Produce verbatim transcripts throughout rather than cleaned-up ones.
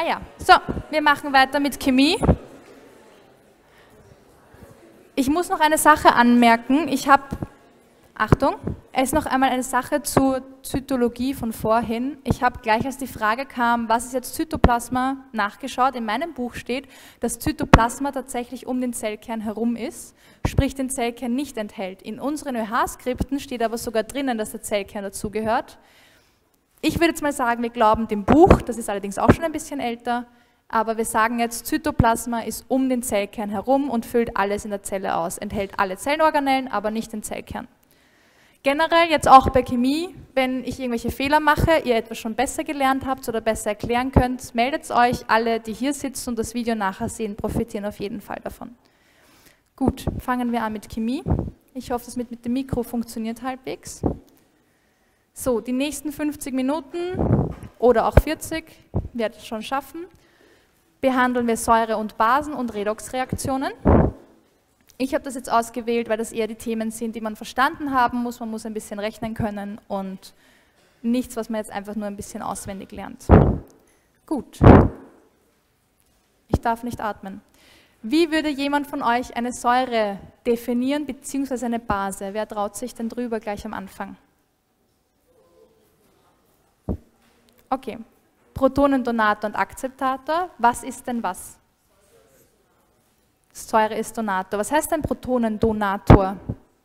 Ah ja, so, wir machen weiter mit Chemie. Ich muss noch eine Sache anmerken. Ich habe, Achtung, es ist noch einmal eine Sache zur Zytologie von vorhin. Ich habe gleich, als die Frage kam, was ist jetzt Zytoplasma, nachgeschaut. In meinem Buch steht, dass Zytoplasma tatsächlich um den Zellkern herum ist, sprich den Zellkern nicht enthält. In unseren ÖH-Skripten steht aber sogar drinnen, dass der Zellkern dazugehört. Ich würde jetzt mal sagen, wir glauben dem Buch, das ist allerdings auch schon ein bisschen älter, aber wir sagen jetzt, Zytoplasma ist um den Zellkern herum und füllt alles in der Zelle aus, enthält alle Zellenorganellen, aber nicht den Zellkern. Generell jetzt auch bei Chemie, wenn ich irgendwelche Fehler mache, ihr etwas schon besser gelernt habt oder besser erklären könnt, meldet euch. Alle, die hier sitzen und das Video nachher sehen, profitieren auf jeden Fall davon. Gut, fangen wir an mit Chemie. Ich hoffe, das mit, mit dem Mikro funktioniert halbwegs. So, die nächsten fünfzig Minuten oder auch vierzig, werde ich schon schaffen, behandeln wir Säure- und Basen- und Redoxreaktionen. Ich habe das jetzt ausgewählt, weil das eher die Themen sind, die man verstanden haben muss. Man muss ein bisschen rechnen können und nichts, was man jetzt einfach nur ein bisschen auswendig lernt. Gut. Ich darf nicht atmen. Wie würde jemand von euch eine Säure definieren, beziehungsweise eine Base? Wer traut sich denn drüber gleich am Anfang? Okay, Protonendonator und Akzeptator. Was ist denn was? Säure ist Donator. Was heißt ein Protonendonator?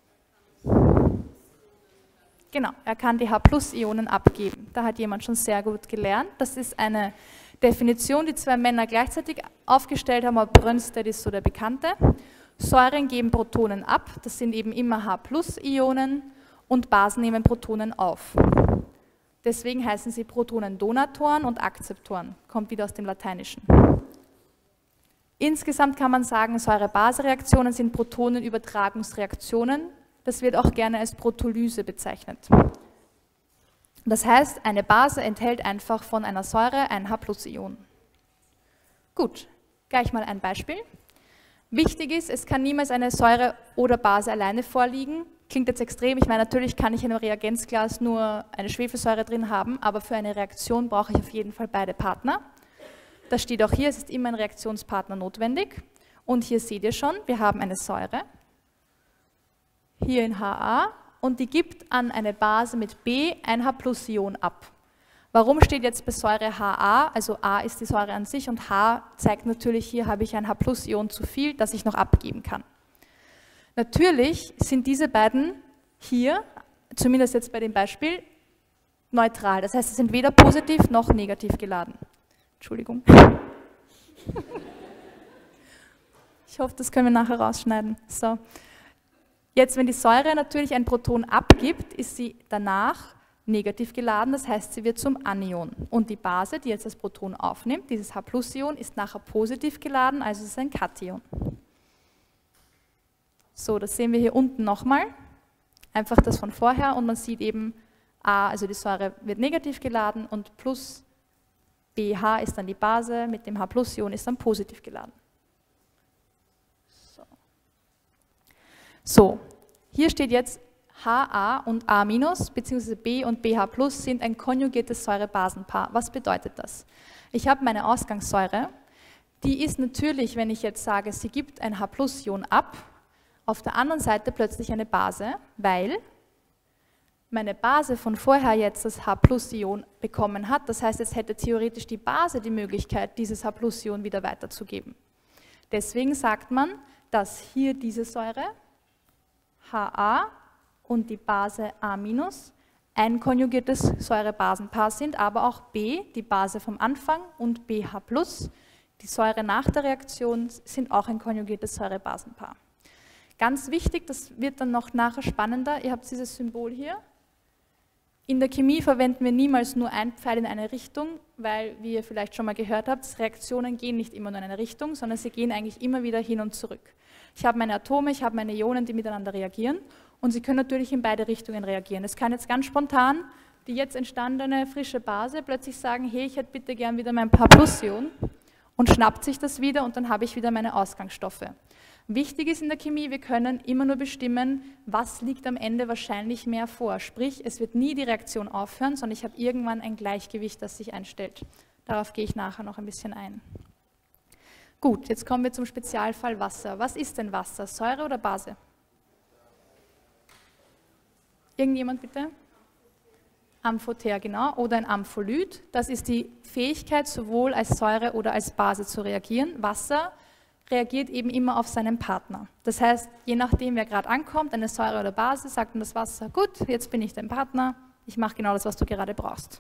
Genau, er kann die H-Plus-Ionen abgeben. Da hat jemand schon sehr gut gelernt. Das ist eine Definition, die zwei Männer gleichzeitig aufgestellt haben, aber Brønsted ist so der Bekannte. Säuren geben Protonen ab, das sind eben immer H-Plus-Ionen, und Basen nehmen Protonen auf. Deswegen heißen sie Protonendonatoren und Akzeptoren, kommt wieder aus dem Lateinischen. Insgesamt kann man sagen, Säure-Base-Reaktionen sind Protonenübertragungsreaktionen. Das wird auch gerne als Protolyse bezeichnet. Das heißt, eine Base enthält einfach von einer Säure ein H-Plus-Ion. Gut, gleich mal ein Beispiel. Wichtig ist, es kann niemals eine Säure oder Base alleine vorliegen. Klingt jetzt extrem, ich meine, natürlich kann ich in einem Reagenzglas nur eine Schwefelsäure drin haben, aber für eine Reaktion brauche ich auf jeden Fall beide Partner. Das steht auch hier, es ist immer ein Reaktionspartner notwendig. Und hier seht ihr schon, wir haben eine Säure, hier in Ha, und die gibt an eine Base mit B ein H-Plus-Ion ab. Warum steht jetzt bei Säure Ha? Also A ist die Säure an sich und H zeigt natürlich, hier habe ich ein H-Plus-Ion zu viel, das ich noch abgeben kann. Natürlich sind diese beiden hier, zumindest jetzt bei dem Beispiel, neutral. Das heißt, sie sind weder positiv noch negativ geladen. Entschuldigung. Ich hoffe, das können wir nachher rausschneiden. So. Jetzt, wenn die Säure natürlich ein Proton abgibt, ist sie danach negativ geladen, das heißt, sie wird zum Anion. Und die Base, die jetzt das Proton aufnimmt, dieses H-Plus-Ion, ist nachher positiv geladen, also es ist ein Kation. So, das sehen wir hier unten nochmal, einfach das von vorher, und man sieht eben A, also die Säure wird negativ geladen, und plus B H ist dann die Base, mit dem H-Plus-Ion ist dann positiv geladen. So. So, hier steht jetzt Ha und A-, bzw. B und B H plus sind ein konjugiertes Säure-Basenpaar. Was bedeutet das? Ich habe meine Ausgangssäure, die ist natürlich, wenn ich jetzt sage, sie gibt ein H-Plus-Ion ab, auf der anderen Seite plötzlich eine Base, weil meine Base von vorher jetzt das H-Plus-Ion bekommen hat. Das heißt, es hätte theoretisch die Base die Möglichkeit, dieses H-Plus-Ion wieder weiterzugeben. Deswegen sagt man, dass hier diese Säure, Ha, und die Base A- ein konjugiertes Säure-Basenpaar sind, aber auch B, die Base vom Anfang, und B H plus, die Säure nach der Reaktion, sind auch ein konjugiertes Säure-Basenpaar. Ganz wichtig, das wird dann noch nachher spannender, ihr habt dieses Symbol hier. In der Chemie verwenden wir niemals nur einen Pfeil in eine Richtung, weil, wie ihr vielleicht schon mal gehört habt, Reaktionen gehen nicht immer nur in eine Richtung, sondern sie gehen eigentlich immer wieder hin und zurück. Ich habe meine Atome, ich habe meine Ionen, die miteinander reagieren, und sie können natürlich in beide Richtungen reagieren. Es kann jetzt ganz spontan die jetzt entstandene frische Base plötzlich sagen, hey, ich hätte bitte gern wieder mein H-Plus-Ion, und schnappt sich das wieder, und dann habe ich wieder meine Ausgangsstoffe. Wichtig ist in der Chemie, wir können immer nur bestimmen, was liegt am Ende wahrscheinlich mehr vor. Sprich, es wird nie die Reaktion aufhören, sondern ich habe irgendwann ein Gleichgewicht, das sich einstellt. Darauf gehe ich nachher noch ein bisschen ein. Gut, jetzt kommen wir zum Spezialfall Wasser. Was ist denn Wasser? Säure oder Base? Irgendjemand bitte? Amphother, genau, oder ein Ampholyt. Das ist die Fähigkeit, sowohl als Säure oder als Base zu reagieren. Wasser reagiert eben immer auf seinen Partner. Das heißt, je nachdem, wer gerade ankommt, eine Säure oder Base, sagt dann das Wasser, gut, jetzt bin ich dein Partner, ich mache genau das, was du gerade brauchst.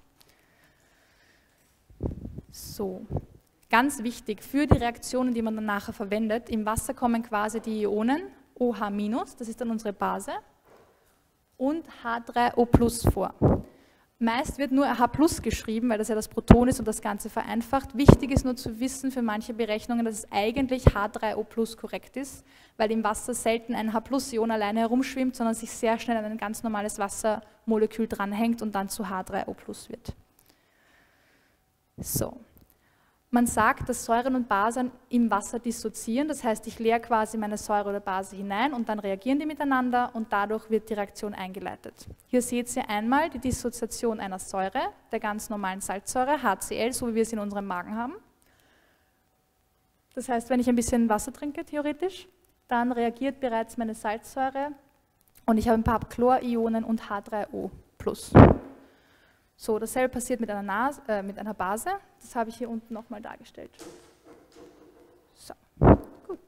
So, ganz wichtig für die Reaktionen, die man dann nachher verwendet, im Wasser kommen quasi die Ionen OH-, das ist dann unsere Base, und H drei O plus vor. Meist wird nur H plus geschrieben, weil das ja das Proton ist und das Ganze vereinfacht. Wichtig ist nur zu wissen für manche Berechnungen, dass es eigentlich H drei O plus korrekt ist, weil im Wasser selten ein H plus Ion alleine herumschwimmt, sondern sich sehr schnell an ein ganz normales Wassermolekül dranhängt und dann zu H drei O plus wird. So. Man sagt, dass Säuren und Basen im Wasser dissoziieren, das heißt, ich leere quasi meine Säure oder Base hinein und dann reagieren die miteinander und dadurch wird die Reaktion eingeleitet. Hier seht ihr einmal die Dissoziation einer Säure, der ganz normalen Salzsäure, HCl, so wie wir es in unserem Magen haben. Das heißt, wenn ich ein bisschen Wasser trinke, theoretisch, dann reagiert bereits meine Salzsäure und ich habe ein paar Chlorionen und H drei O plus. So, dasselbe passiert mit einer, Nase, äh, mit einer Base, das habe ich hier unten nochmal dargestellt. So, gut.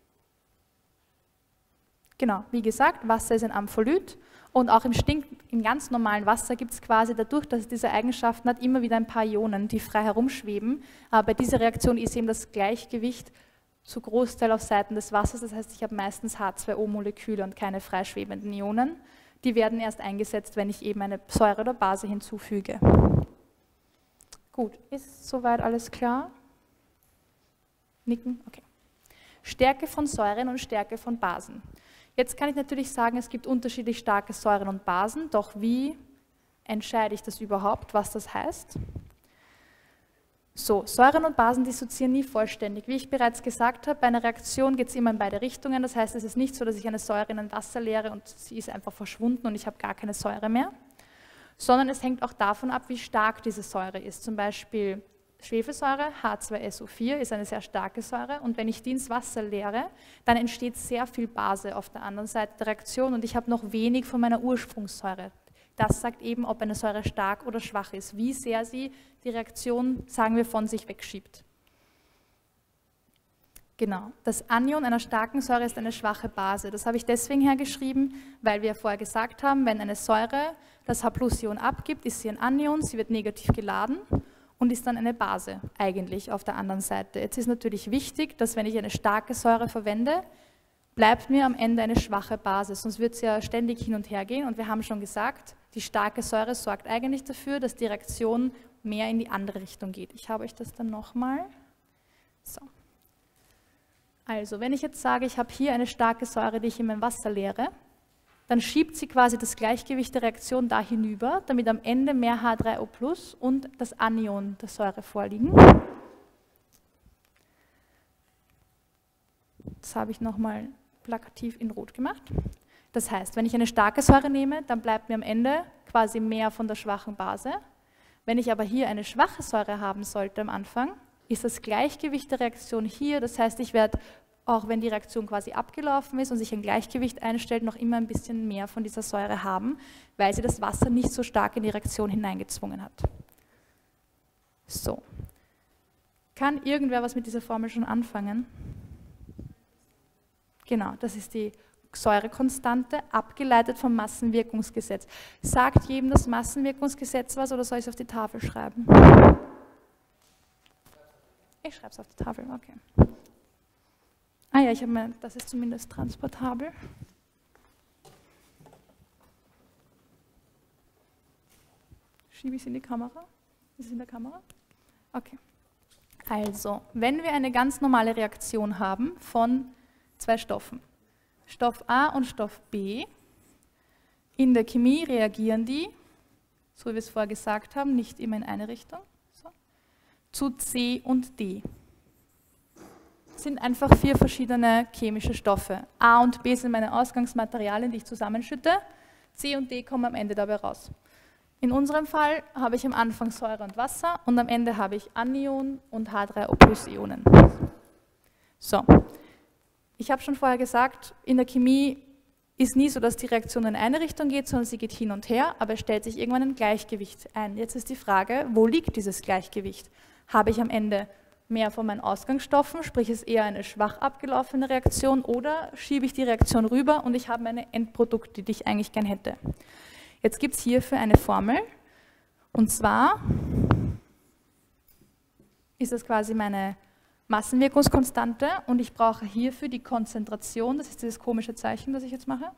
Genau, wie gesagt, Wasser ist ein Ampholyt und auch im, Stink, im ganz normalen Wasser gibt es quasi dadurch, dass es diese Eigenschaften hat, immer wieder ein paar Ionen, die frei herumschweben. Aber bei dieser Reaktion ist eben das Gleichgewicht zu Großteil auf Seiten des Wassers, das heißt, ich habe meistens H zwei O-Moleküle und keine freischwebenden Ionen. Die werden erst eingesetzt, wenn ich eben eine Säure oder Base hinzufüge. Gut, ist soweit alles klar? Nicken? Okay. Stärke von Säuren und Stärke von Basen. Jetzt kann ich natürlich sagen, es gibt unterschiedlich starke Säuren und Basen, doch wie entscheide ich das überhaupt, was das heißt? So, Säuren und Basen dissoziieren nie vollständig. Wie ich bereits gesagt habe, bei einer Reaktion geht es immer in beide Richtungen. Das heißt, es ist nicht so, dass ich eine Säure in ein Wasser leere und sie ist einfach verschwunden und ich habe gar keine Säure mehr, sondern es hängt auch davon ab, wie stark diese Säure ist. Zum Beispiel Schwefelsäure, H zwei S O vier, ist eine sehr starke Säure und wenn ich die ins Wasser leere, dann entsteht sehr viel Base auf der anderen Seite der Reaktion und ich habe noch wenig von meiner Ursprungssäure. Das sagt eben, ob eine Säure stark oder schwach ist, wie sehr sie die Reaktion, sagen wir, von sich wegschiebt. Genau, das Anion einer starken Säure ist eine schwache Base. Das habe ich deswegen hergeschrieben, weil wir vorher gesagt haben, wenn eine Säure das H-Plus-Ion abgibt, ist sie ein Anion, sie wird negativ geladen und ist dann eine Base eigentlich auf der anderen Seite. Jetzt ist natürlich wichtig, dass wenn ich eine starke Säure verwende, bleibt mir am Ende eine schwache Basis, sonst wird es ja ständig hin und her gehen und wir haben schon gesagt, die starke Säure sorgt eigentlich dafür, dass die Reaktion mehr in die andere Richtung geht. Ich habe euch das dann nochmal. So. Also, wenn ich jetzt sage, ich habe hier eine starke Säure, die ich in mein Wasser leere, dann schiebt sie quasi das Gleichgewicht der Reaktion da hinüber, damit am Ende mehr H drei O plus und das Anion der Säure vorliegen. Das habe ich nochmal plakativ in Rot gemacht. Das heißt, wenn ich eine starke Säure nehme, dann bleibt mir am Ende quasi mehr von der schwachen Base. Wenn ich aber hier eine schwache Säure haben sollte am Anfang, ist das Gleichgewicht der Reaktion hier. Das heißt, ich werde, auch wenn die Reaktion quasi abgelaufen ist und sich ein Gleichgewicht einstellt, noch immer ein bisschen mehr von dieser Säure haben, weil sie das Wasser nicht so stark in die Reaktion hineingezwungen hat. So. Kann irgendwer was mit dieser Formel schon anfangen? Genau, das ist die Säurekonstante, abgeleitet vom Massenwirkungsgesetz. Sagt jedem das Massenwirkungsgesetz was oder soll ich es auf die Tafel schreiben? Ich schreibe es auf die Tafel, okay. Ah ja, ich habe mir, das ist zumindest transportabel. Schiebe ich es in die Kamera? Ist es in der Kamera? Okay. Also, wenn wir eine ganz normale Reaktion haben von zwei Stoffen, Stoff A und Stoff B. In der Chemie reagieren die, so wie wir es vorher gesagt haben, nicht immer in eine Richtung, so, zu C und D. Das sind einfach vier verschiedene chemische Stoffe. A und B sind meine Ausgangsmaterialien, die ich zusammenschütte. C und D kommen am Ende dabei raus. In unserem Fall habe ich am Anfang Säure und Wasser und am Ende habe ich Anion und H drei O plus Ionen. So, ich habe schon vorher gesagt, in der Chemie ist nie so, dass die Reaktion in eine Richtung geht, sondern sie geht hin und her, aber es stellt sich irgendwann ein Gleichgewicht ein. Jetzt ist die Frage, wo liegt dieses Gleichgewicht? Habe ich am Ende mehr von meinen Ausgangsstoffen, sprich es ist eher eine schwach abgelaufene Reaktion, oder schiebe ich die Reaktion rüber und ich habe meine Endprodukte, die ich eigentlich gern hätte. Jetzt gibt es hierfür eine Formel, und zwar ist das quasi meine Massenwirkungskonstante und ich brauche hierfür die Konzentration, das ist dieses komische Zeichen, das ich jetzt mache.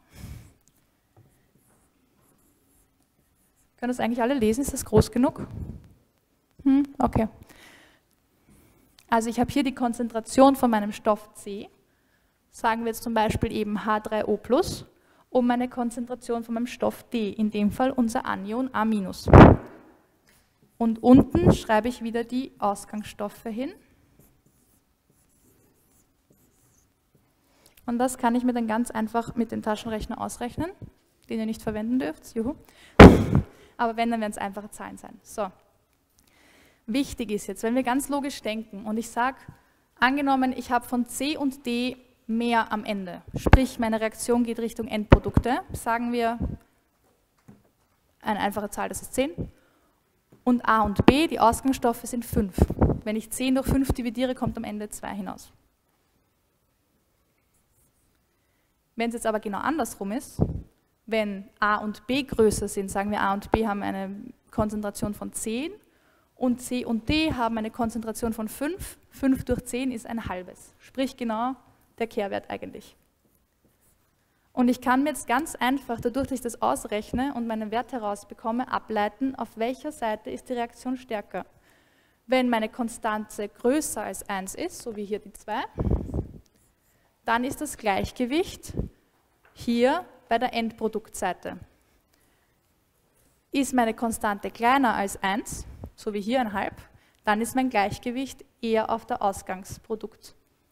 Können das eigentlich alle lesen? Ist das groß genug? Hm, okay. Also ich habe hier die Konzentration von meinem Stoff C, sagen wir jetzt zum Beispiel eben H drei O plus, und meine Konzentration von meinem Stoff D, in dem Fall unser Anion A minus. Und unten schreibe ich wieder die Ausgangsstoffe hin. Und das kann ich mir dann ganz einfach mit dem Taschenrechner ausrechnen, den ihr nicht verwenden dürft. Juhu. Aber wenn, dann werden es einfache Zahlen sein. So. Wichtig ist jetzt, wenn wir ganz logisch denken und ich sage, angenommen, ich habe von C und D mehr am Ende, sprich meine Reaktion geht Richtung Endprodukte, sagen wir eine einfache Zahl, das ist zehn, und A und B, die Ausgangsstoffe sind fünf. Wenn ich zehn durch fünf dividiere, kommt am Ende zwei hinaus. Wenn es jetzt aber genau andersrum ist, wenn A und B größer sind, sagen wir A und B haben eine Konzentration von zehn und C und D haben eine Konzentration von fünf, fünf durch zehn ist ein halbes, sprich genau der Kehrwert eigentlich. Und ich kann mir jetzt ganz einfach, dadurch, dass ich das ausrechne und meinen Wert herausbekomme, ableiten, auf welcher Seite ist die Reaktion stärker. Wenn meine Konstante größer als eins ist, so wie hier die zwei, dann ist das Gleichgewicht hier bei der Endproduktseite. Ist meine Konstante kleiner als eins, so wie hier ein halb, dann ist mein Gleichgewicht eher auf der Ausgangsproduktseite.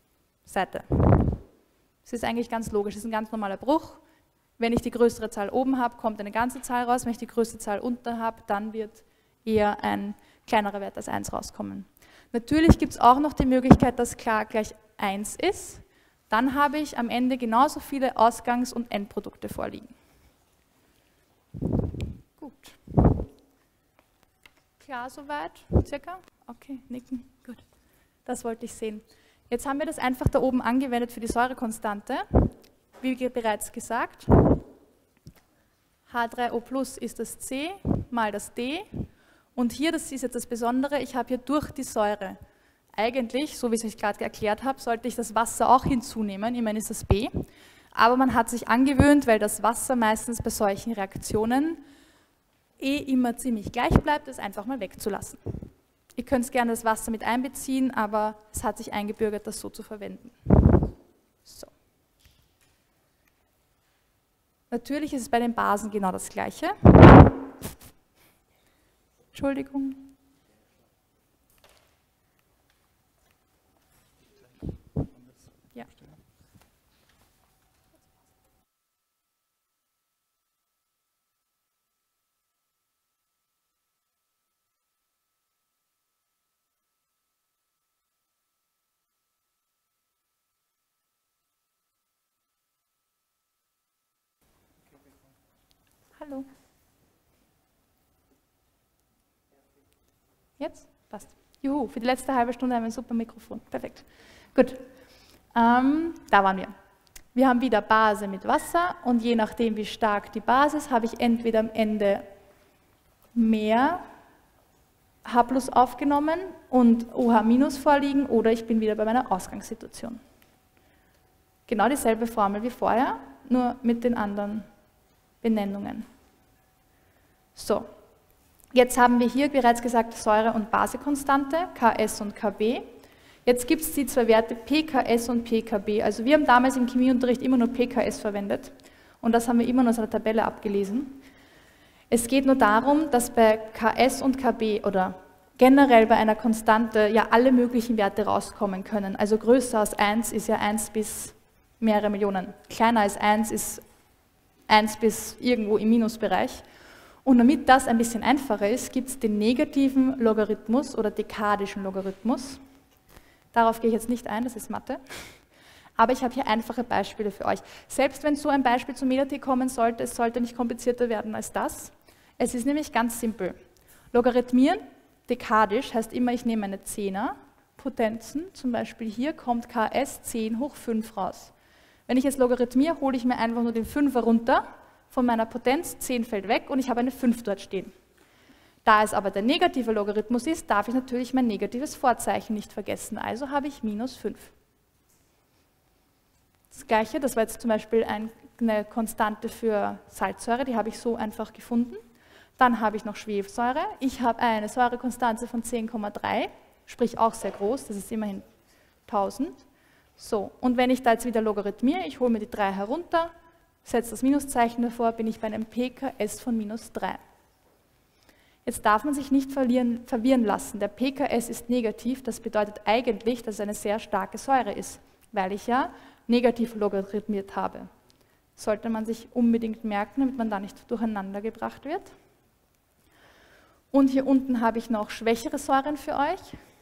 Das ist eigentlich ganz logisch, das ist ein ganz normaler Bruch. Wenn ich die größere Zahl oben habe, kommt eine ganze Zahl raus. Wenn ich die größte Zahl unten habe, dann wird eher ein kleinerer Wert als eins rauskommen. Natürlich gibt es auch noch die Möglichkeit, dass klar gleich eins ist. Dann habe ich am Ende genauso viele Ausgangs- und Endprodukte vorliegen. Gut. Klar soweit? Circa? Okay, nicken. Gut. Das wollte ich sehen. Jetzt haben wir das einfach da oben angewendet für die Säurekonstante. Wie bereits gesagt, H drei O plus ist das C mal das D. Und hier, das ist jetzt das Besondere, ich habe hier durch die Säure. Eigentlich, so wie ich es gerade erklärt habe, sollte ich das Wasser auch hinzunehmen, immerhin ist das B. Aber man hat sich angewöhnt, weil das Wasser meistens bei solchen Reaktionen eh immer ziemlich gleich bleibt, es einfach mal wegzulassen. Ihr könnt gerne das Wasser mit einbeziehen, aber es hat sich eingebürgert, das so zu verwenden. So. Natürlich ist es bei den Basen genau das Gleiche. Entschuldigung. Ja. Hallo. Jetzt? Passt. Juhu, für die letzte halbe Stunde haben wir ein super Mikrofon. Perfekt. Gut. Ähm, da waren wir. Wir haben wieder Base mit Wasser und je nachdem, wie stark die Basis, habe ich entweder am Ende mehr H plus aufgenommen und OH minus vorliegen oder ich bin wieder bei meiner Ausgangssituation. Genau dieselbe Formel wie vorher, nur mit den anderen Benennungen. So, jetzt haben wir hier bereits gesagt Säure- und Basekonstante, K S und K B. Jetzt gibt es die zwei Werte P K S und P K B. Also wir haben damals im Chemieunterricht immer nur P K S verwendet und das haben wir immer nur aus einer Tabelle abgelesen. Es geht nur darum, dass bei K S und K B oder generell bei einer Konstante ja alle möglichen Werte rauskommen können. Also größer als eins ist ja eins bis mehrere Millionen. Kleiner als eins ist eins bis irgendwo im Minusbereich. Und damit das ein bisschen einfacher ist, gibt es den negativen Logarithmus oder dekadischen Logarithmus. Darauf gehe ich jetzt nicht ein, das ist Mathe. Aber ich habe hier einfache Beispiele für euch. Selbst wenn so ein Beispiel zum MetaT kommen sollte, es sollte nicht komplizierter werden als das. Es ist nämlich ganz simpel. Logarithmieren, dekadisch, heißt immer, ich nehme eine Zehner, Potenzen, zum Beispiel hier kommt K S zehn hoch fünf raus. Wenn ich jetzt logarithmiere, hole ich mir einfach nur den Fünfer runter, von meiner Potenz, zehn fällt weg und ich habe eine fünf dort stehen. Da es aber der negative Logarithmus ist, darf ich natürlich mein negatives Vorzeichen nicht vergessen, also habe ich minus fünf. Das Gleiche, das war jetzt zum Beispiel eine Konstante für Salzsäure, die habe ich so einfach gefunden. Dann habe ich noch Schwefelsäure, ich habe eine Säurekonstante von zehn Komma drei, sprich auch sehr groß, das ist immerhin tausend. So, und wenn ich da jetzt wieder logarithmiere, ich hole mir die drei herunter, setze das Minuszeichen davor, bin ich bei einem P K S von minus drei. Jetzt darf man sich nicht verlieren, verwirren lassen, der P K S ist negativ, das bedeutet eigentlich, dass es eine sehr starke Säure ist, weil ich ja negativ logarithmiert habe. Sollte man sich unbedingt merken, damit man da nicht durcheinander gebracht wird. Und hier unten habe ich noch schwächere Säuren für euch.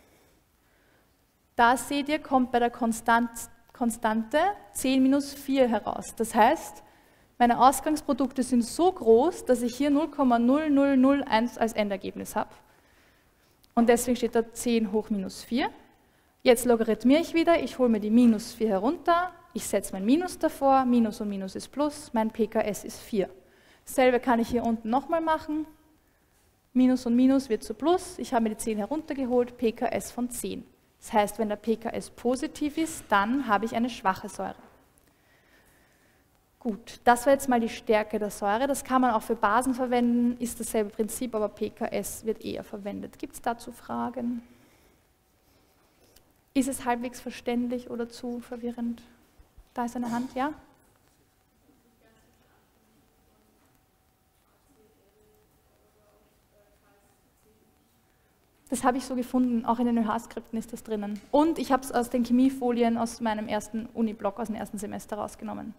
Da seht ihr, kommt bei der Konstant, Konstante zehn minus vier heraus. Das heißt, meine Ausgangsprodukte sind so groß, dass ich hier null Komma null null null eins als Endergebnis habe. Und deswegen steht da zehn hoch minus vier. Jetzt logarithmiere ich wieder, ich hole mir die minus vier herunter, ich setze mein Minus davor, Minus und Minus ist Plus, mein P K S ist vier. Dasselbe kann ich hier unten nochmal machen. Minus und Minus wird zu Plus, ich habe mir die zehn heruntergeholt, P K S von zehn. Das heißt, wenn der P K S positiv ist, dann habe ich eine schwache Säure. Gut, das war jetzt mal die Stärke der Säure. Das kann man auch für Basen verwenden, ist dasselbe Prinzip, aber P K S wird eher verwendet. Gibt es dazu Fragen? Ist es halbwegs verständlich oder zu verwirrend? Da ist eine Hand, ja? Das habe ich so gefunden, auch in den ÖH-Skripten ist das drinnen. Und ich habe es aus den Chemiefolien aus meinem ersten Uni-Block, aus dem ersten Semester rausgenommen.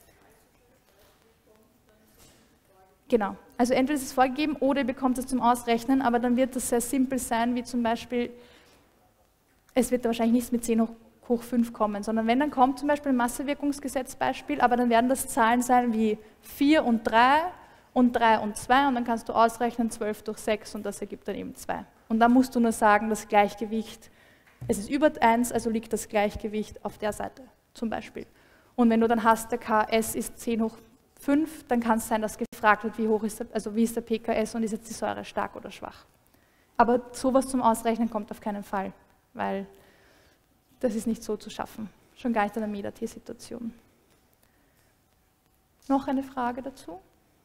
Genau, also entweder ist es vorgegeben oder ihr bekommt es zum Ausrechnen, aber dann wird das sehr simpel sein, wie zum Beispiel, es wird da wahrscheinlich nichts mit zehn hoch, hoch fünf kommen, sondern wenn, dann kommt zum Beispiel ein Massewirkungsgesetz-Beispiel, aber dann werden das Zahlen sein wie vier und drei und drei und zwei und dann kannst du ausrechnen zwölf durch sechs und das ergibt dann eben zwei. Und dann musst du nur sagen, das Gleichgewicht, es ist über eins, also liegt das Gleichgewicht auf der Seite zum Beispiel. Und wenn du dann hast, der K S ist zehn hoch fünf, dann kann es sein, dass gefragt wird, wie hoch ist der, also wie ist der P K S und ist jetzt die Säure stark oder schwach. Aber sowas zum Ausrechnen kommt auf keinen Fall, weil das ist nicht so zu schaffen, schon gar nicht in der MetaT-Situation. Noch eine Frage dazu?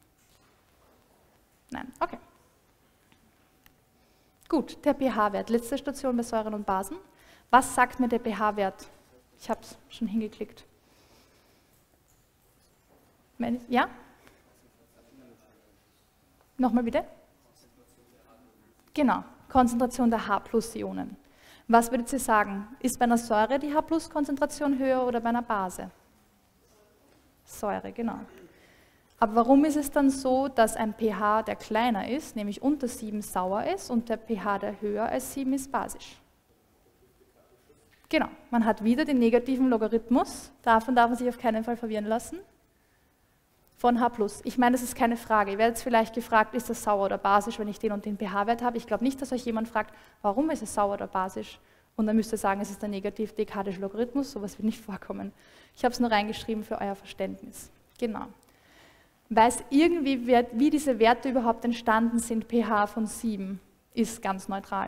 Nein, okay. Gut, der pH-Wert, letzte Station bei Säuren und Basen. Was sagt mir der pH-Wert? Ich habe es schon hingeklickt. Ja? Nochmal bitte? Genau, Konzentration der H-Plus-Ionen. Was würdet ihr sagen? Ist bei einer Säure die H-Plus-Konzentration höher oder bei einer Base? Säure, genau. Aber warum ist es dann so, dass ein pH, der kleiner ist, nämlich unter sieben sauer ist und der pH, der höher als sieben ist, basisch? Genau, man hat wieder den negativen Logarithmus, davon darf man sich auf keinen Fall verwirren lassen, von H+. Ich meine, das ist keine Frage. Ihr werdet vielleicht gefragt, ist das sauer oder basisch, wenn ich den und den pH-Wert habe. Ich glaube nicht, dass euch jemand fragt, warum ist es sauer oder basisch? Und dann müsst ihr sagen, es ist der negativ-dekadische Logarithmus, sowas wird nicht vorkommen. Ich habe es nur reingeschrieben für euer Verständnis. Genau. Weiß irgendwie, wie diese Werte überhaupt entstanden sind, pH von sieben, ist ganz neutral.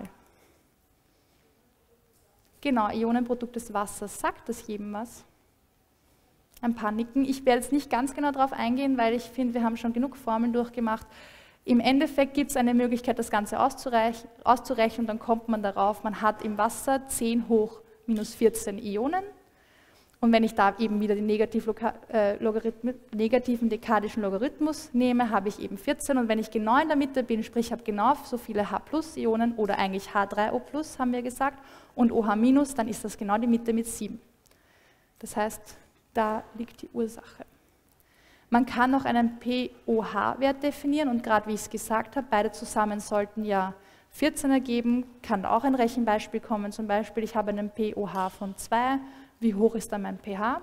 Genau, Ionenprodukt des Wassers, sagt das jedem was? Ein paar nicken. Ich werde jetzt nicht ganz genau darauf eingehen, weil ich finde, wir haben schon genug Formeln durchgemacht. Im Endeffekt gibt es eine Möglichkeit, das Ganze auszurechnen und dann kommt man darauf, man hat im Wasser zehn hoch minus vierzehn Ionen. Und wenn ich da eben wieder den negativ äh, negativen dekadischen Logarithmus nehme, habe ich eben vierzehn. Und wenn ich genau in der Mitte bin, sprich, ich habe genau so viele H+-Ionen oder eigentlich H drei O plus, haben wir gesagt, und OH-, dann ist das genau die Mitte mit sieben. Das heißt, da liegt die Ursache. Man kann noch einen pOH-Wert definieren und gerade wie ich es gesagt habe, beide zusammen sollten ja vierzehn ergeben, kann auch ein Rechenbeispiel kommen, zum Beispiel ich habe einen pOH von zwei, wie hoch ist dann mein pH?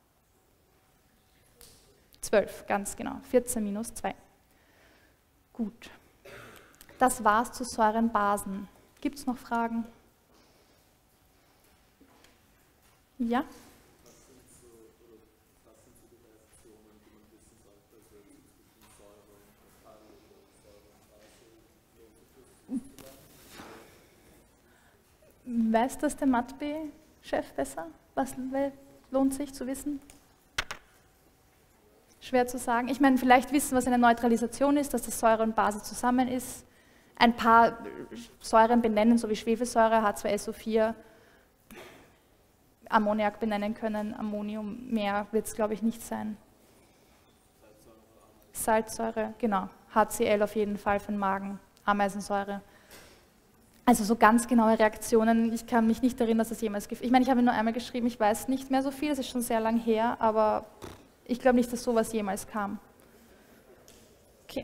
zwölf, ganz genau, vierzehn minus zwei. Gut, das war's zu Säuren, Basen. Gibt es noch Fragen? Ja? Weiß das der Mathe-Chef besser? Was lohnt sich zu wissen? Schwer zu sagen. Ich meine, vielleicht wissen, was eine Neutralisation ist, dass das Säure und Base zusammen ist. Ein paar Säuren benennen, so wie Schwefelsäure, H zwei S O vier, Ammoniak benennen können, Ammonium, mehr wird es, glaube ich, nicht sein. Salzsäure, genau. H C L auf jeden Fall für den Magen, Ameisensäure. Also so ganz genaue Reaktionen, ich kann mich nicht erinnern, dass das jemals gibt. Ich meine, ich habe nur einmal geschrieben, ich weiß nicht mehr so viel, es ist schon sehr lang her, aber ich glaube nicht, dass sowas jemals kam. Okay.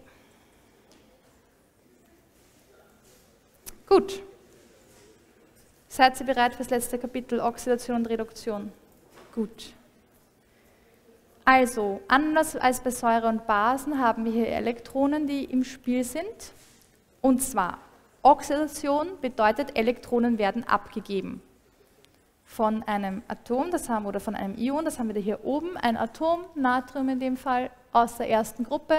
Gut. Seid ihr bereit für das letzte Kapitel, Oxidation und Reduktion? Gut. Also, anders als bei Säure und Basen haben wir hier Elektronen, die im Spiel sind. Und zwar, Oxidation bedeutet, Elektronen werden abgegeben. Von einem Atom, das haben, oder von einem Ion, das haben wir hier oben, ein Atom, Natrium in dem Fall, aus der ersten Gruppe,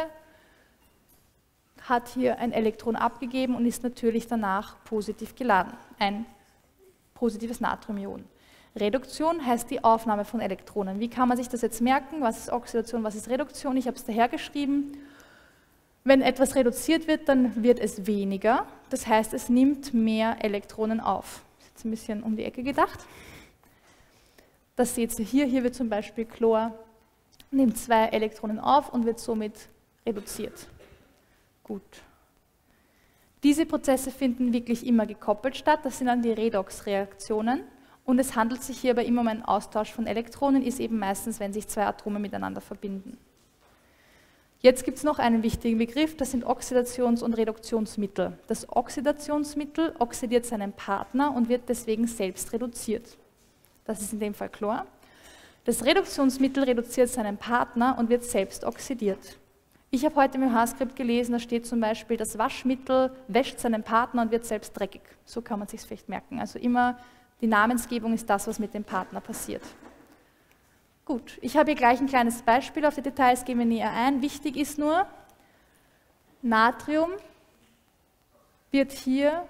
hat hier ein Elektron abgegeben und ist natürlich danach positiv geladen, ein positives Natriumion. Reduktion heißt die Aufnahme von Elektronen. Wie kann man sich das jetzt merken? Was ist Oxidation, was ist Reduktion? Ich habe es dahergeschrieben. Wenn etwas reduziert wird, dann wird es weniger. Das heißt, es nimmt mehr Elektronen auf. Das ist jetzt ein bisschen um die Ecke gedacht. Das seht ihr hier. Hier wird zum Beispiel Chlor, nimmt zwei Elektronen auf und wird somit reduziert. Gut. Diese Prozesse finden wirklich immer gekoppelt statt. Das sind dann die Redoxreaktionen. Und es handelt sich hierbei immer um einen Austausch von Elektronen, ist eben meistens, wenn sich zwei Atome miteinander verbinden. Jetzt gibt es noch einen wichtigen Begriff, das sind Oxidations- und Reduktionsmittel. Das Oxidationsmittel oxidiert seinen Partner und wird deswegen selbst reduziert. Das ist in dem Fall Chlor. Das Reduktionsmittel reduziert seinen Partner und wird selbst oxidiert. Ich habe heute im H-Skript gelesen, da steht zum Beispiel, das Waschmittel wäscht seinen Partner und wird selbst dreckig. So kann man sich es vielleicht merken. Also immer die Namensgebung ist das, was mit dem Partner passiert. Gut, ich habe hier gleich ein kleines Beispiel, auf die Details gehen wir näher ein. Wichtig ist nur, Natrium wird hier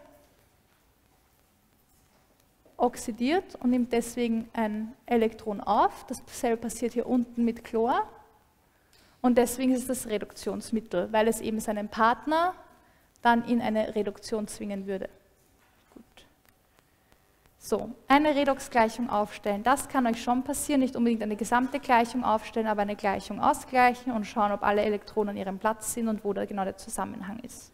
oxidiert und nimmt deswegen ein Elektron auf. Dasselbe passiert hier unten mit Chlor. Und deswegen ist es das Reduktionsmittel, weil es eben seinen Partner dann in eine Reduktion zwingen würde. Gut. So, eine Redoxgleichung aufstellen. Das kann euch schon passieren, nicht unbedingt eine gesamte Gleichung aufstellen, aber eine Gleichung ausgleichen und schauen, ob alle Elektronen an ihrem Platz sind und wo da genau der Zusammenhang ist.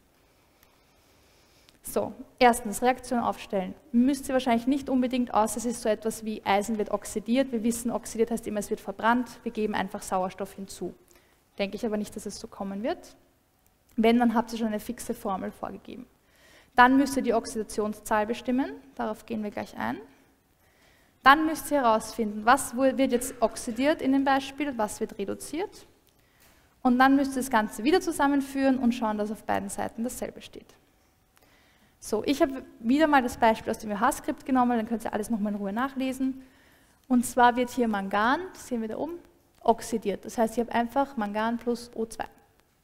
So, erstens, Reaktion aufstellen. Müsst ihr wahrscheinlich nicht unbedingt aus, es ist so etwas wie Eisen wird oxidiert. Wir wissen, oxidiert heißt immer, es wird verbrannt. Wir geben einfach Sauerstoff hinzu. Denke ich aber nicht, dass es so kommen wird. Wenn, dann habt ihr schon eine fixe Formel vorgegeben. Dann müsst ihr die Oxidationszahl bestimmen, darauf gehen wir gleich ein. Dann müsst ihr herausfinden, was wird jetzt oxidiert in dem Beispiel, was wird reduziert. Und dann müsst ihr das Ganze wieder zusammenführen und schauen, dass auf beiden Seiten dasselbe steht. So, ich habe wieder mal das Beispiel aus dem H-Skript genommen, dann könnt ihr alles nochmal in Ruhe nachlesen. Und zwar wird hier Mangan, das sehen wir da oben, oxidiert. Das heißt, ich habe einfach Mangan plus O zwei.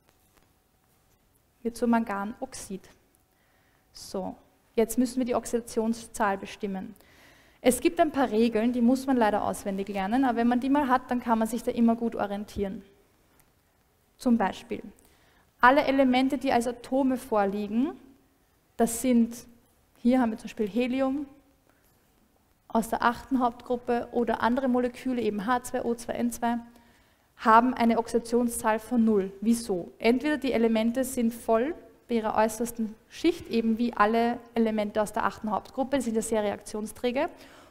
Wird zu Manganoxid. So, jetzt müssen wir die Oxidationszahl bestimmen. Es gibt ein paar Regeln, die muss man leider auswendig lernen, aber wenn man die mal hat, dann kann man sich da immer gut orientieren. Zum Beispiel, alle Elemente, die als Atome vorliegen, das sind, hier haben wir zum Beispiel Helium aus der achten Hauptgruppe oder andere Moleküle, eben H zwei O zwei N zwei, haben eine Oxidationszahl von null. Wieso? Entweder die Elemente sind voll bei ihrer äußersten Schicht, eben wie alle Elemente aus der achten Hauptgruppe, die sind ja sehr reaktionsträge,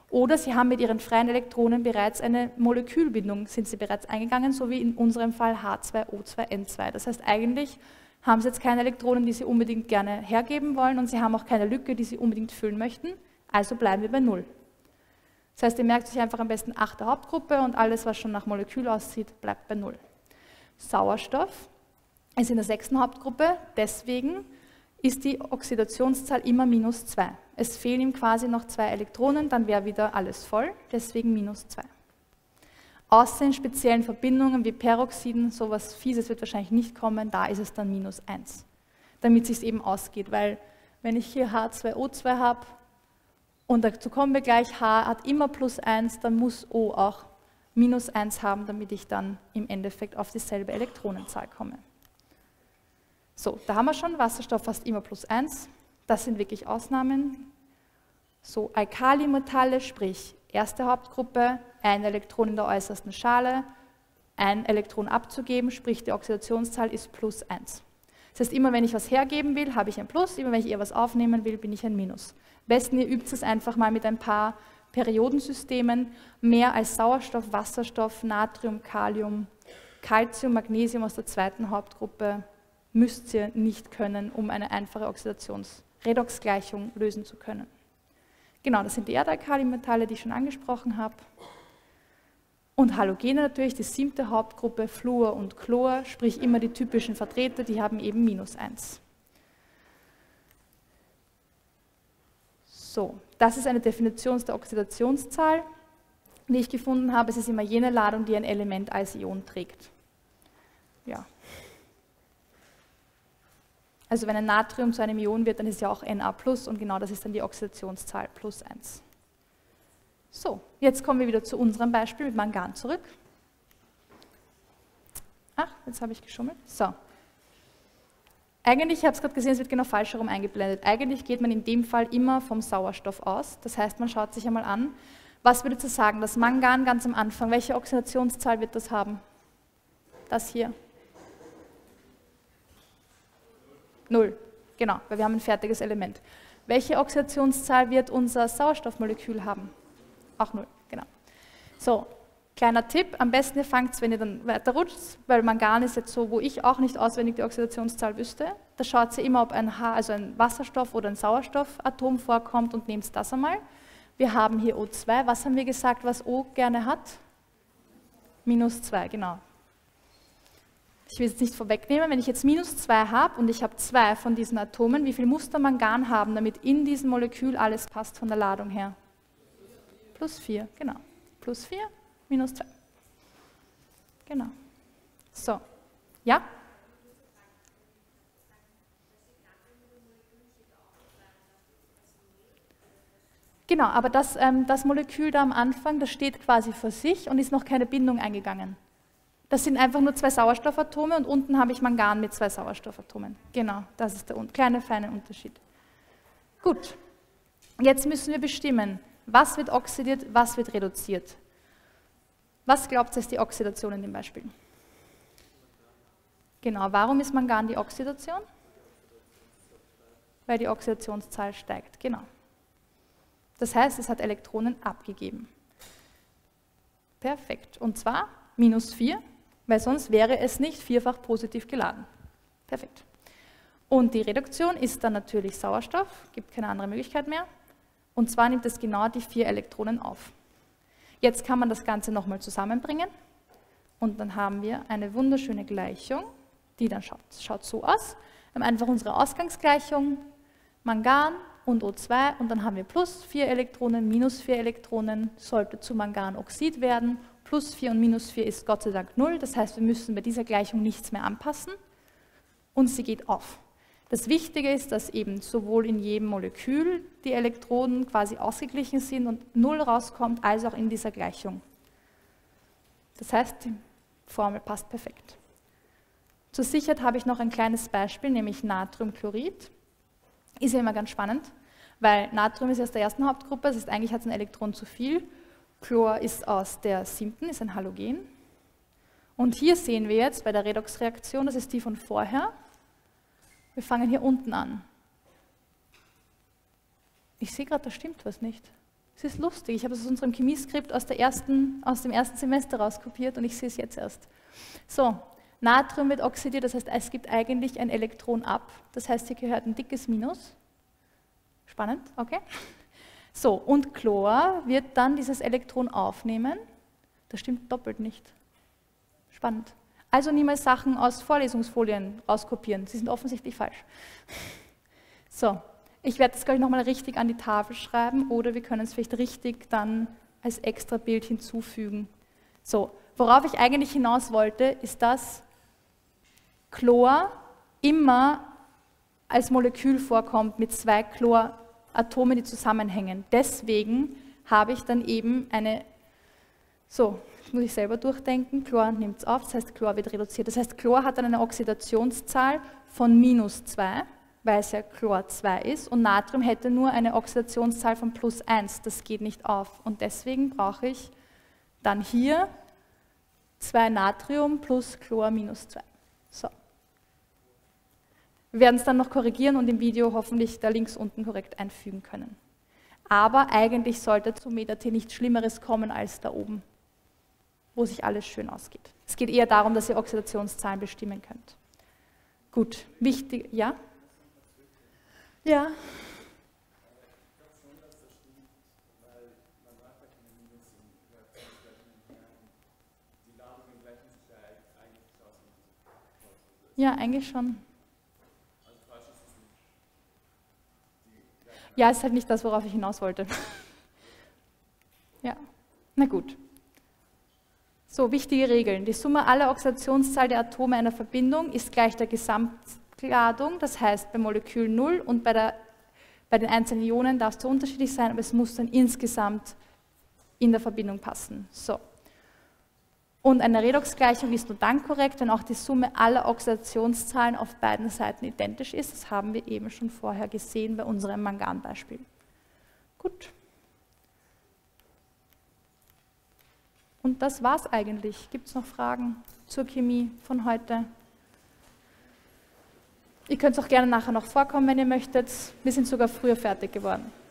Oder sie haben mit ihren freien Elektronen bereits eine Molekülbindung, sind sie bereits eingegangen, so wie in unserem Fall H zwei O zwei N zwei. Das heißt, eigentlich haben sie jetzt keine Elektronen, die sie unbedingt gerne hergeben wollen und sie haben auch keine Lücke, die sie unbedingt füllen möchten, also bleiben wir bei null. Das heißt, ihr merkt euch einfach am besten achte Hauptgruppe und alles, was schon nach Molekül aussieht, bleibt bei null. Sauerstoff ist in der sechsten Hauptgruppe, deswegen ist die Oxidationszahl immer minus zwei. Es fehlen ihm quasi noch zwei Elektronen, dann wäre wieder alles voll, deswegen minus zwei. Außer in speziellen Verbindungen wie Peroxiden, sowas Fieses wird wahrscheinlich nicht kommen, da ist es dann minus eins. Damit es sich eben ausgeht, weil wenn ich hier H zwei O zwei habe und dazu kommen wir gleich, H hat immer plus eins, dann muss O auch minus eins haben, damit ich dann im Endeffekt auf dieselbe Elektronenzahl komme. So, da haben wir schon, Wasserstoff fast immer plus eins, das sind wirklich Ausnahmen. So, Alkalimetalle, sprich erste Hauptgruppe, ein Elektron in der äußersten Schale, ein Elektron abzugeben, sprich die Oxidationszahl ist plus eins. Das heißt, immer wenn ich was hergeben will, habe ich ein Plus, immer wenn ich eher was aufnehmen will, bin ich ein Minus. Am besten ihr übt es einfach mal mit ein paar Periodensystemen, mehr als Sauerstoff, Wasserstoff, Natrium, Kalium, Calcium, Magnesium aus der zweiten Hauptgruppe, müsst ihr nicht können, um eine einfache Oxidationsredoxgleichung lösen zu können. Genau, das sind die Erdalkalimetalle, die ich schon angesprochen habe. Und Halogene natürlich, die siebte Hauptgruppe, Fluor und Chlor, sprich immer die typischen Vertreter, die haben eben minus eins. So, das ist eine Definition der Oxidationszahl, die ich gefunden habe. Es ist immer jene Ladung, die ein Element als Ion trägt. Ja. Also wenn ein Natrium zu einem Ion wird, dann ist ja auch Na plus und genau das ist dann die Oxidationszahl plus eins. So, jetzt kommen wir wieder zu unserem Beispiel mit Mangan zurück. Ach, jetzt habe ich geschummelt. So. Eigentlich, ich habe es gerade gesehen, es wird genau falsch herum eingeblendet. Eigentlich geht man in dem Fall immer vom Sauerstoff aus. Das heißt, man schaut sich einmal an, was würdet ihr sagen, das Mangan ganz am Anfang, welche Oxidationszahl wird das haben? Das hier. Null, genau, weil wir haben ein fertiges Element. Welche Oxidationszahl wird unser Sauerstoffmolekül haben? Auch null, genau. So, kleiner Tipp, am besten ihr fangt, wenn ihr dann weiter rutscht, weil Mangan ist jetzt so, wo ich auch nicht auswendig die Oxidationszahl wüsste. Da schaut ihr immer, ob ein H, also ein Wasserstoff oder ein Sauerstoffatom vorkommt und nehmt das einmal. Wir haben hier O zwei, was haben wir gesagt, was O gerne hat? minus zwei, genau. Ich will es nicht vorwegnehmen, wenn ich jetzt minus zwei habe und ich habe zwei von diesen Atomen, wie viel muss der Mangan haben, damit in diesem Molekül alles passt von der Ladung her? Plus vier, genau. Plus vier, minus zwei. Genau. So, ja? Genau, aber das, ähm, das Molekül da am Anfang, das steht quasi für sich und ist noch keine Bindung eingegangen. Das sind einfach nur zwei Sauerstoffatome und unten habe ich Mangan mit zwei Sauerstoffatomen. Genau, das ist der kleine, feine Unterschied. Gut, jetzt müssen wir bestimmen, was wird oxidiert, was wird reduziert. Was glaubt ihr, ist die Oxidation in dem Beispiel? Genau, warum ist Mangan die Oxidation? Weil die Oxidationszahl steigt, genau. Das heißt, es hat Elektronen abgegeben. Perfekt, und zwar minus vier, weil sonst wäre es nicht vierfach positiv geladen. Perfekt. Und die Reduktion ist dann natürlich Sauerstoff, gibt keine andere Möglichkeit mehr. Und zwar nimmt es genau die vier Elektronen auf. Jetzt kann man das Ganze nochmal zusammenbringen und dann haben wir eine wunderschöne Gleichung, die dann schaut, schaut so aus. Wir haben einfach unsere Ausgangsgleichung, Mangan und O zwei und dann haben wir plus vier Elektronen, minus vier Elektronen, sollte zu Manganoxid werden. Plus vier und minus vier ist Gott sei Dank null, das heißt, wir müssen bei dieser Gleichung nichts mehr anpassen und sie geht auf. Das Wichtige ist, dass eben sowohl in jedem Molekül die Elektronen quasi ausgeglichen sind und null rauskommt, als auch in dieser Gleichung. Das heißt, die Formel passt perfekt. Zur Sicherheit habe ich noch ein kleines Beispiel, nämlich Natriumchlorid. Ist ja immer ganz spannend, weil Natrium ist aus der ersten Hauptgruppe, das heißt, eigentlich hat es ein Elektron zu viel. Chlor ist aus der siebten, ist ein Halogen. Und hier sehen wir jetzt bei der Redoxreaktion, das ist die von vorher. Wir fangen hier unten an. Ich sehe gerade, da stimmt was nicht. Es ist lustig, ich habe es aus unserem Chemieskript aus, der ersten, aus dem ersten Semester rauskopiert und ich sehe es jetzt erst. So, Natrium wird oxidiert, das heißt, es gibt eigentlich ein Elektron ab. Das heißt, hier gehört ein dickes Minus. Spannend, okay. So, und Chlor wird dann dieses Elektron aufnehmen. Das stimmt doppelt nicht. Spannend. Also niemals Sachen aus Vorlesungsfolien rauskopieren. Sie sind offensichtlich falsch. So, ich werde das, glaube ich, nochmal richtig an die Tafel schreiben oder wir können es vielleicht richtig dann als extra Bild hinzufügen. So, worauf ich eigentlich hinaus wollte, ist, dass Chlor immer als Molekül vorkommt mit zwei Chloratomen, die zusammenhängen. Deswegen habe ich dann eben eine, so, das muss ich selber durchdenken, Chlor nimmt es auf, das heißt Chlor wird reduziert. Das heißt, Chlor hat dann eine Oxidationszahl von minus zwei, weil es ja Chlor zwei ist, und Natrium hätte nur eine Oxidationszahl von plus eins, das geht nicht auf. Und deswegen brauche ich dann hier zwei Natrium plus Chlor minus zwei. So. Wir werden es dann noch korrigieren und im Video hoffentlich da links unten korrekt einfügen können. Aber eigentlich sollte zu Meta-T nichts Schlimmeres kommen als da oben, wo sich alles schön ausgeht. Es geht eher darum, dass ihr Oxidationszahlen bestimmen könnt. Gut, wichtig, ja? Ja. Ja, eigentlich schon. Ja, ist halt nicht das, worauf ich hinaus wollte. Ja, na gut. So, wichtige Regeln. Die Summe aller Oxidationszahl der Atome einer Verbindung ist gleich der Gesamtladung, das heißt bei Molekül null und bei, der, bei den einzelnen Ionen darf es so unterschiedlich sein, aber es muss dann insgesamt in der Verbindung passen. So. Und eine Redoxgleichung ist nur dann korrekt, wenn auch die Summe aller Oxidationszahlen auf beiden Seiten identisch ist. Das haben wir eben schon vorher gesehen bei unserem Manganbeispiel. Gut. Und das war's eigentlich. Gibt es noch Fragen zur Chemie von heute? Ihr könnt auch gerne nachher noch vorkommen, wenn ihr möchtet. Wir sind sogar früher fertig geworden.